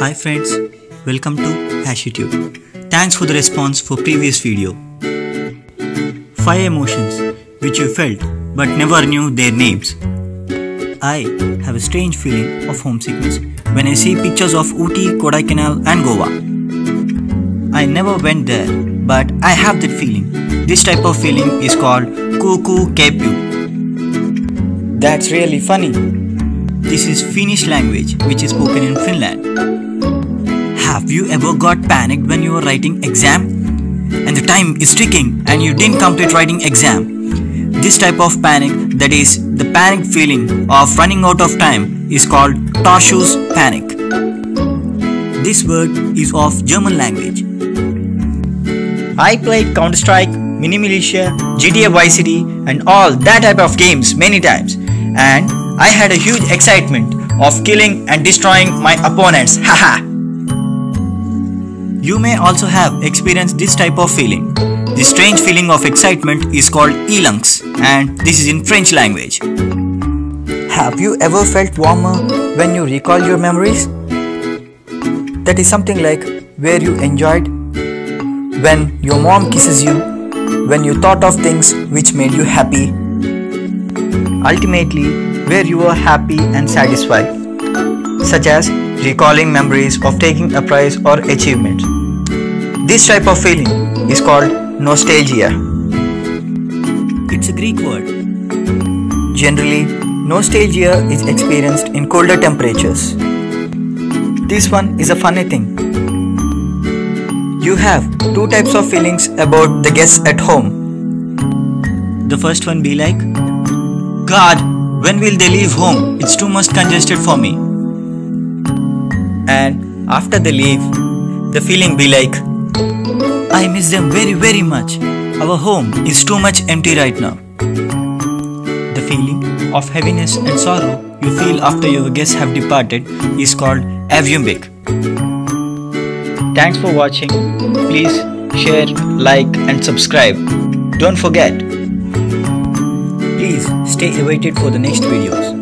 Hi friends, welcome to HashiTube. Thanks for the response for previous video. 5 emotions which you felt but never knew their names. I have a strange feeling of homesickness when I see pictures of Ooty, Kodaikanal and Goa. I never went there, but I have that feeling. This type of feeling is called Kuku Keipu. That's really funny. This is Finnish language which is spoken in Finland. Have you ever got panicked when you were writing exam and the time is ticking and you didn't complete writing exam? This type of panic, that is the panic feeling of running out of time, is called Torschuss panic. This word is of German language. I played Counter-Strike, Mini Militia, GTA Vice City and all that type of games many times, and I had a huge excitement of killing and destroying my opponents. Haha! You may also have experienced this type of feeling. This strange feeling of excitement is called Elanx, and this is in French language. Have you ever felt warmer when you recall your memories? That is something like where you enjoyed, when your mom kisses you, when you thought of things which made you happy. Ultimately, where you are happy and satisfied, such as recalling memories of taking a prize or achievement. This type of feeling is called nostalgia. It's a Greek word. Generally, nostalgia is experienced in colder temperatures. This one is a funny thing. You have 2 types of feelings about the guests at home. The first one be like, God, when will they leave home? It's too much congested for me. And after they leave, the feeling be like, I miss them very much. Our home is too much empty right now. The feeling of heaviness and sorrow you feel after your guests have departed is called avundsjuka. Thanks for watching. Please share, like and subscribe. Don't forget. Please stay awaited for the next videos.